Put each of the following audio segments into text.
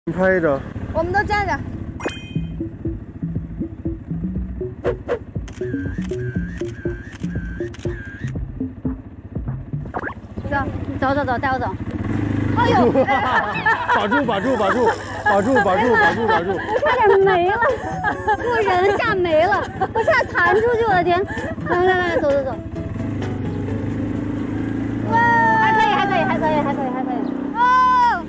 拍一张。 我们都站着。 走，带我走。 哎呦！ 把住！ 差点没了，我人吓没了，我差点弹出去，我的天！来，走。哇！还可以。哦！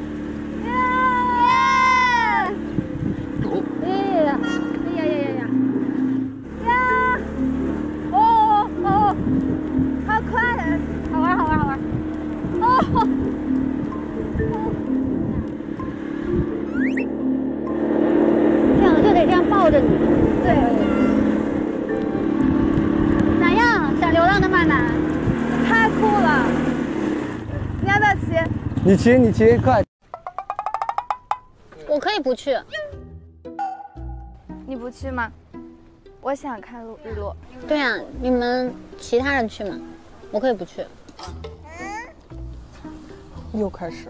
呀！哦！好快，好玩。哦！这样就得这样抱着你。 对。 哪样？想流浪的曼曼？ 太酷了！你要不要骑？ 你骑，快！ 我可以不去。 你不去吗？我想看日落。 对呀，你们其他人去吗？我可以不去。 又开始。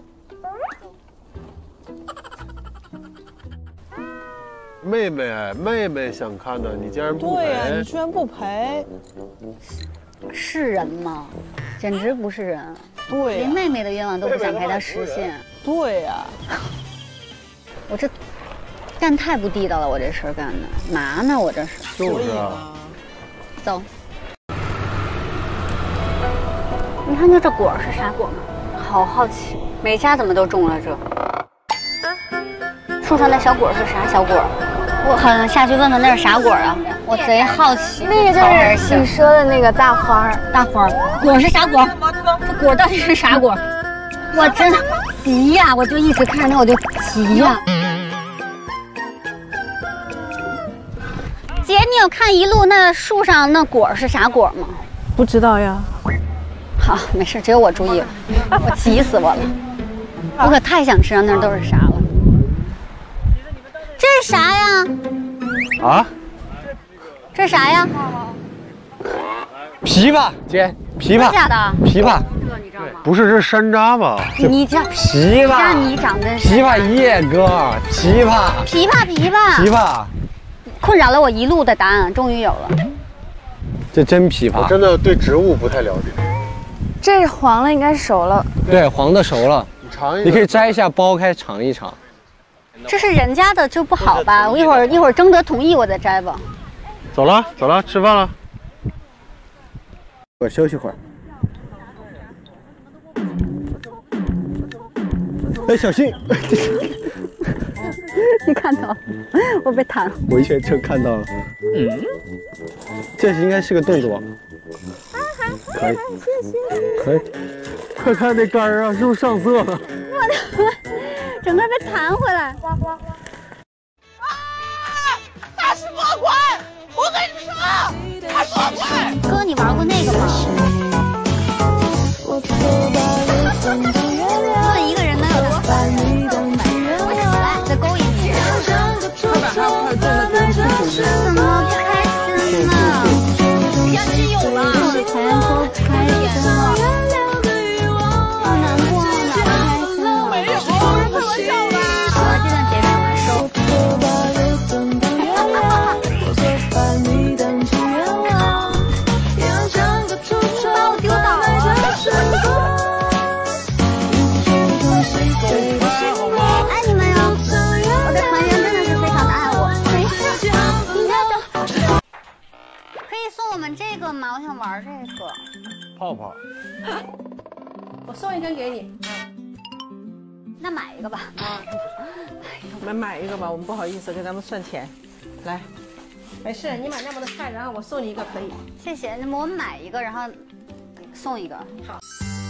妹妹想看的，你竟然不陪？ 对呀，你居然不陪？ 是人吗？简直不是人。 对， 连妹妹的愿望都不想陪她实现。 对呀， 我这干太不地道了，我这事儿干的嘛呢？我这是。 就是啊。 走。你看这果儿是啥果吗？好好奇，每家怎么都种了这？树上那小果是啥小果？我很下去问问那是啥果啊？我贼好奇。 那个就是你说的那个大花果是啥果？这果到底是啥果？我真急呀！我就一直看着那我就急呀。姐，你有看一路那树上那果是啥果吗？ 不知道呀。 好，没事，只有我注意了，我急死我了，我可太想知道那都是啥了。这是啥呀？ 啊？ 这是啥呀？ 枇杷，姐，枇杷。 真假的？ 枇杷。 这你知道吗？ 不是，这是山楂吧？ 你这枇杷。 让你长的枇杷叶哥，枇杷。 困扰了我一路的答案，终于有了。 这真枇杷。我真的对植物不太了解。 这是黄了，应该熟了。 对，黄的熟了。你尝一下。你可以摘一下，剥开尝一尝。 这是人家的，就不好吧？我一会儿征得同意，我再摘吧。 走了，吃饭了。我休息会儿。哎，小心！ 你看到？我被弹了。 我一真看到了。这应该是个动作。可以，可以。快看那杆儿啊，是不是上色了？ 我的，整个被弹回来。 啊！那是魔鬼！我跟你说，他是魔鬼。 哥，你玩过那个吗？问一个人能有多烦？来，再勾引你。 快把他快动的跟屁股怎么不开心呢？ 要是有了， 我的前任多开心了，好难过，好难开心了。 没有，开玩笑吧。 好了，这段结束，收。把我丢倒了。爱你们哟！我的团员真的是非常的爱我。没事，应该的。可以送我们这个吗？我想玩这个。 泡泡。 我送一根给你。 那买一个吧。 我们买一个吧，我们不好意思给咱们算钱。来，没事，你买那么多菜，然后我送你一个可以。 谢谢。那么我们买一个，然后送一个。 好。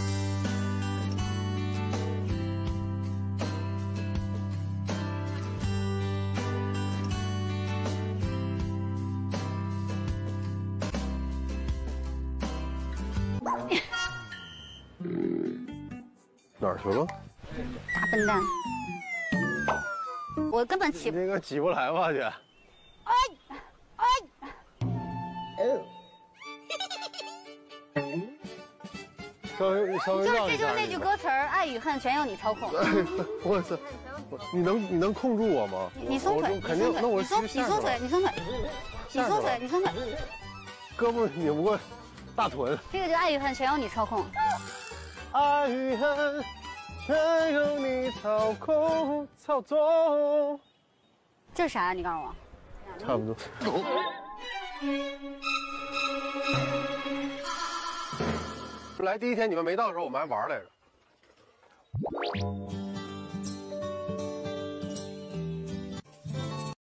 哪儿去了？ 大笨蛋！我根本起不。 应该起不来吧，姐？稍微让一下。 这就是那句歌词儿：爱与恨全由你操控。 我操！ 你能控住我吗？ 你松腿， 肯定，那我你松腿，你松腿， 胳膊拧不过大臀。 这个就爱与恨全由你操控。 爱与恨全由你操纵。 这是啥呀？你告诉我。 差不多。来第一天你们没到的时候，我们还玩来着。